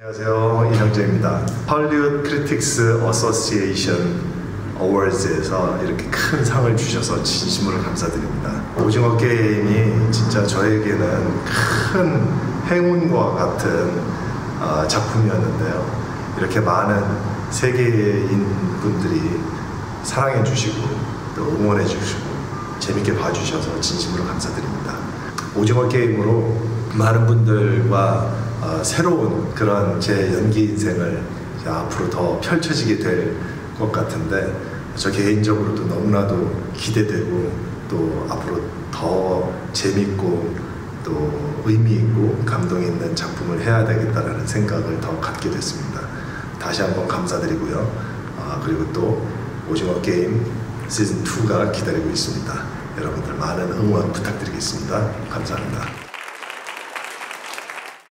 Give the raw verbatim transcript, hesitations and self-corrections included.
안녕하세요, 이정재입니다. 헐리우드 크리틱스 어소시에이션 어워즈에서 이렇게 큰 상을 주셔서 진심으로 감사드립니다. 오징어 게임이 진짜 저에게는 큰 행운과 같은 어, 작품이었는데요. 이렇게 많은 세계인 분들이 사랑해 주시고 또 응원해 주시고 재밌게 봐주셔서 진심으로 감사드립니다. 오징어 게임으로 많은 분들과 어, 새로운 그런 제 연기 인생을 앞으로 더 펼쳐지게 될 것 같은데 저 개인적으로도 너무나도 기대되고 또 앞으로 더 재밌고 또 의미 있고 감동 있는 작품을 해야 되겠다라는 생각을 더 갖게 됐습니다. 다시 한번 감사드리고요. 어, 그리고 또 오징어 게임 시즌 이가 기다리고 있습니다. 여러분들 많은 응원 부탁드리겠습니다. 감사합니다.